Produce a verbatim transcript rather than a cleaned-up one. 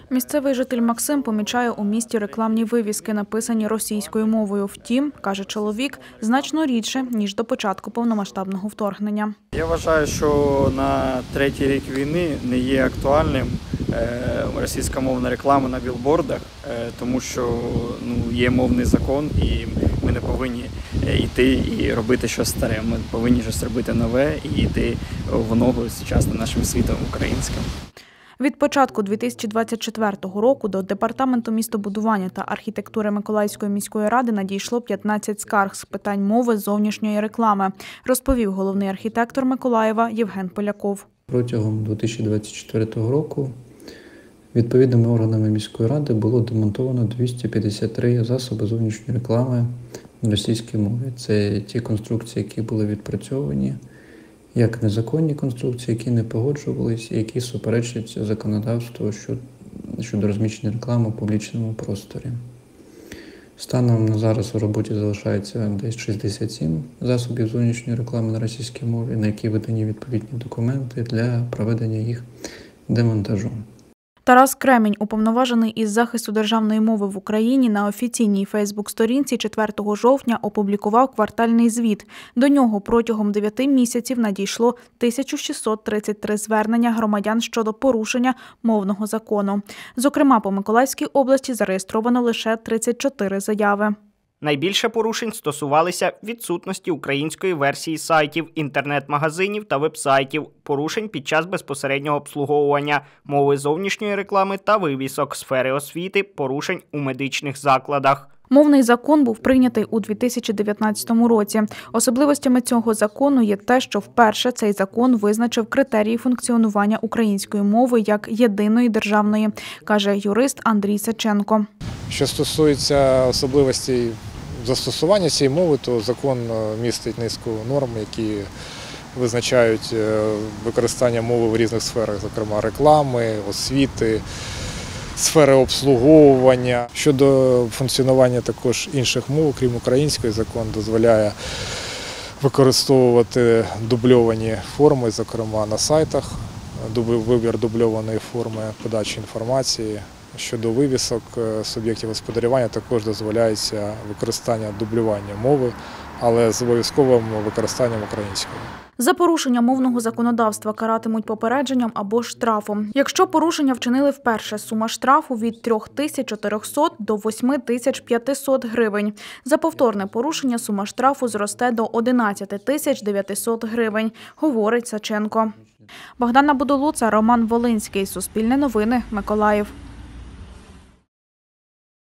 Місцевий житель Максим помічає у місті рекламні вивіски, написані російською мовою. Втім, каже чоловік, значно рідше, ніж до початку повномасштабного вторгнення. Я вважаю, що на третій рік війни не є актуальним російськомовна реклама на білбордах, тому що ну, є мовний закон і ми не повинні йти і робити щось старе. Ми повинні щось робити нове і йти в ногу з сучасним нашим світом українським. Від початку дві тисячі двадцять четвертого року до Департаменту містобудування та архітектури Миколаївської міської ради надійшло п'ятнадцять скарг з питань мови зовнішньої реклами, розповів головний архітектор Миколаєва Євген Поляков. Протягом дві тисячі двадцять четвертого року відповідними органами міської ради було демонтовано двісті п'ятдесят три засоби зовнішньої реклами на російській мові. Це ті конструкції, які були відпрацьовані, як незаконні конструкції, які не погоджувалися і які суперечать законодавству щодо розміщення реклами в публічному просторі. Станом на зараз у роботі залишається десь шістдесят сім засобів зовнішньої реклами на російській мові, на які видані відповідні документи для проведення їх демонтажу. Тарас Кремінь, уповноважений із захисту державної мови в Україні, на офіційній фейсбук-сторінці четвертого жовтня опублікував квартальний звіт. До нього протягом дев'яти місяців надійшло тисяча шістсот тридцять три звернення громадян щодо порушення мовного закону. Зокрема, по Миколаївській області зареєстровано лише тридцять чотири заяви. Найбільше порушень стосувалися відсутності української версії сайтів, інтернет-магазинів та веб-сайтів, порушень під час безпосереднього обслуговування, мови зовнішньої реклами та вивісок, сфери освіти, порушень у медичних закладах. Мовний закон був прийнятий у дві тисячі дев'ятнадцятому році. Особливостями цього закону є те, що вперше цей закон визначив критерії функціонування української мови як єдиної державної, каже юрист Андрій Саченко. Що стосується особливостей застосування цієї мови, то закон містить низку норм, які визначають використання мови в різних сферах, зокрема реклами, освіти, сфери обслуговування. Щодо функціонування також інших мов, крім української, закон дозволяє використовувати дубльовані форми, зокрема на сайтах, вибір дубльованої форми подачі інформації. Щодо вивісок суб'єктів господарювання також дозволяється використання дублювання мови, але з обов'язковим використанням української. За порушення мовного законодавства каратимуть попередженням або штрафом. Якщо порушення вчинили вперше, сума штрафу від трьох тисяч чотирьохсот до восьми тисяч п'ятисот гривень. За повторне порушення сума штрафу зросте до одинадцяти тисяч дев'ятисот гривень, говорить Саченко. Богдана Будулуца, Роман Волинський. Суспільне новини. Миколаїв.